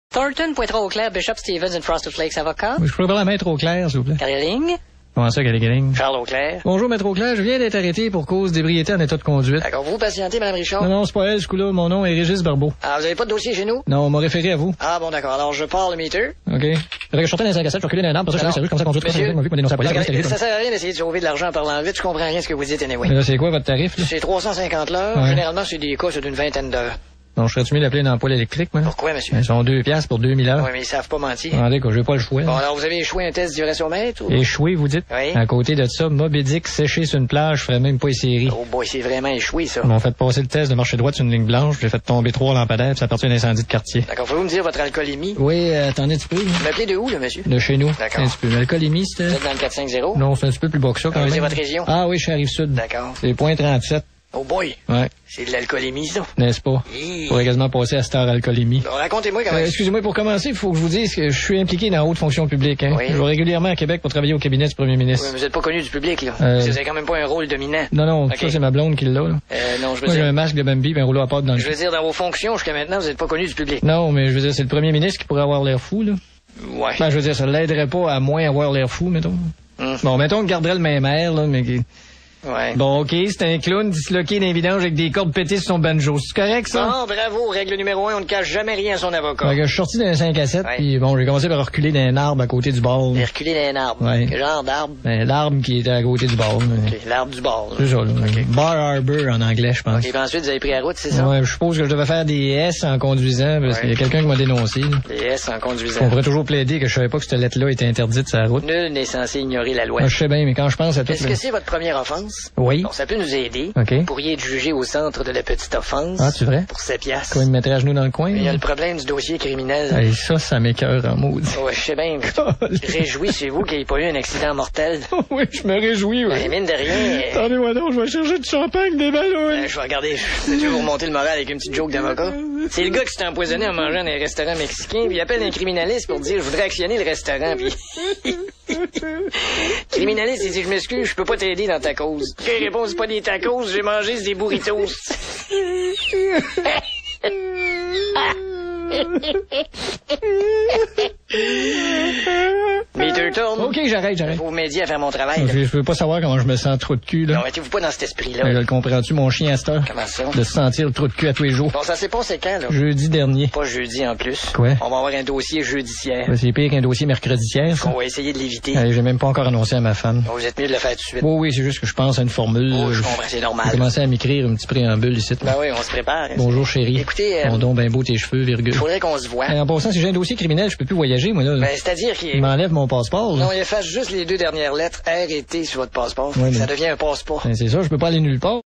Thornton, Poitras Auclair, Bishop, Stevens and Frosted Flakes, avocat. Oui, je pourrais parler à Maître Auclair, s'il vous plaît. Caroline. Comment ça, Caroline? Charles Auclair. Bonjour, Maître Auclair. Je viens d'être arrêté pour cause d'ébriété en état de conduite. D'accord, vous patientez, Mme Richard? Non, c'est pas elle, ce coup-là. Mon nom est Régis Barbeau. Ah, vous avez pas de dossier chez nous? Non, on m'a référé à vous. Ah, bon, d'accord. Alors, je pars le meter. OK. Fait que je sortais dans les 5 à 7, je reculais dans un arbre, parce que je sérieux, comme ça, conduite, monsieur, m'a vu, m'a dénoncé à la police. regardez, ça sert à rien d'essayer de sauver de l'argent en parlant vite. Je comprends rien de ce que vous dites, anyway. Mais là, c'est quoi votre tarif, là? C'est 350 l'heure. Ouais. Généralement, c'est des cas, c'est d'une vingtaine d'heures. Non, je serais-tu mieux d'appeler une ampoule électrique, moi? Pourquoi, monsieur? Ils sont 2 piastres pour 2000 heures. Oui, mais ils savent pas mentir. Attendez, quoi, j'ai pas le choix. Bon, alors, vous avez échoué un test d'uratiomètre ou? Échoué, vous dites? Oui. À côté de ça, Moby Dick séché sur une plage, je ferais même pas les séries. Oh boy, c'est vraiment échoué, ça. Ils m'ont fait passer le test de marcher droit sur une ligne blanche, j'ai fait tomber 3 lampadaires, puis ça a parti d'un incendie de quartier. D'accord, pouvez-vous me dire votre alcoolémie? Oui, attendez un petit peu. Vous m'appelez de où, le monsieur? De chez nous. D'accord. Un petit peu. L'alcoolémie, c'était? Vous êtes dans le 450? Non, c'est un petit peu plus bas que ça, quand Vous même. dire votre région? Ah oui, je suis à Rive-Sud. D'accord. C'est point 37. Oh boy, Ouais. c'est de l'alcoolémie, ça. N'est-ce pas? Hi. Pourrait quasiment passer à cette heure alcoolémie. Bon, racontez-moi comment... Excusez-moi, pour commencer, il faut que je vous dise que je suis impliqué dans la haute fonction publique. Hein. Oui. Je vais régulièrement à Québec pour travailler au cabinet du premier ministre. Oui, mais vous êtes pas connu du public, là. Euh. Vous avez quand même pas un rôle dominant. Non, non, Ok. ça, c'est ma blonde qui l'a, là. Non, je veux Moi, j'ai dire... un masque de Bambi et un rouleau à pâte dans le Je veux dire, dans vos fonctions, jusqu'à maintenant, vous êtes pas connu du public. Non, mais je veux dire, c'est le premier ministre qui pourrait avoir l'air fou, là. Ouais. Ben, je veux dire, ça l'aiderait pas à moins avoir l'air fou, mettons. Bon, mettons qu'il garderait le même air, là, mais qui... Ouais. Bon, OK, c'est un clown disloqué d'un vidange avec des cordes pétées sur son banjo. C'est correct, ça? Bon, bravo. Règle numéro 1, on ne cache jamais rien à son avocat. Fait que je suis sorti d'un 5 à 7, Ouais. puis bon, j'ai commencé par reculer d'un arbre à côté du bord. J'ai reculé dans un arbre. Ouais. Quel genre d'arbre? Ben, l'arbre qui était à côté du bord. Ok, l'arbre du bord. C'est ça, là. Bar Harbor en anglais, je pense. Et puis ensuite, vous avez pris la route, c'est ça? Ouais, je suppose que je devais faire des S en conduisant, parce Ouais. qu'il y a quelqu'un qui m'a dénoncé. Là. Les S en On conduisant. pourrait toujours plaider que je savais pas que cette lettre-là était interdite sur la route. Nul n'est censé ignorer la loi. Moi, je sais bien, mais quand je pense à tout... Est-ce que c'est votre première offense? Oui. Bon, ça peut nous aider. OK. Vous pourriez être jugé au centre de la petite offense. Ah, c'est vrai? Pour 7 piastres. Quoi, il me mettrait à genoux dans le coin? Mais il y a là? le problème du dossier criminel. Hey, ça m'écoeure en maudit. Ouais, je sais bien. Réjouissez-vous qu'il n'y ait pas eu un accident mortel. Oui, je me réjouis, oui. Mais mine de rien... Attendez-moi donc, je vais chercher du champagne, des ballons. je vais regarder, je vais vous remonter le moral avec une petite joke d'avocat. C'est le gars qui s'est empoisonné en mangeant dans un restaurant mexicain, puis il appelle un criminaliste pour dire « Je voudrais actionner le restaurant », puis... Criminaliste, il dit « Je m'excuse, je peux pas t'aider dans ta cause. » Il répond « C'est pas des tacos, j'ai mangé, c'est des burritos. » Meter tourne. OK, j'arrête. Vous m'aidiez à faire mon travail. là. Je veux pas savoir comment je me sens trop de cul, là. Non, mettez-vous pas dans cet esprit-là. Le comprends-tu, mon chien à cette heure? Comment ça? De se sentir le trou de cul à tous les jours. Bon, ça s'est passé quand, là? Jeudi dernier. Pas jeudi en plus. Quoi? On va avoir un dossier jeudiciaire. Ben, c'est pire qu'un dossier mercrediaire, ça. On va essayer de l'éviter. J'ai même pas encore annoncé à ma femme. Bon, vous êtes mieux de le faire tout de suite. Oui, c'est juste que je pense à une formule. Oh, je comprends, c'est normal. J'ai commencé à m'écrire un petit préambule ici. Ben oui, on se prépare. Bonjour, chérie. Écoutez, Ton don ben beau tes cheveux, virgule. faudrait qu'on se voit. En passant, si j'ai un dossier criminel, je peux plus voyager, moi, là. Ben, c'est-à-dire Il qu'il... m'enlève mon passeport, là. Non, il efface juste les 2 dernières lettres R et T sur votre passeport. Ouais, mais- Ça devient un passeport. Ben, c'est ça, je peux pas aller nulle part.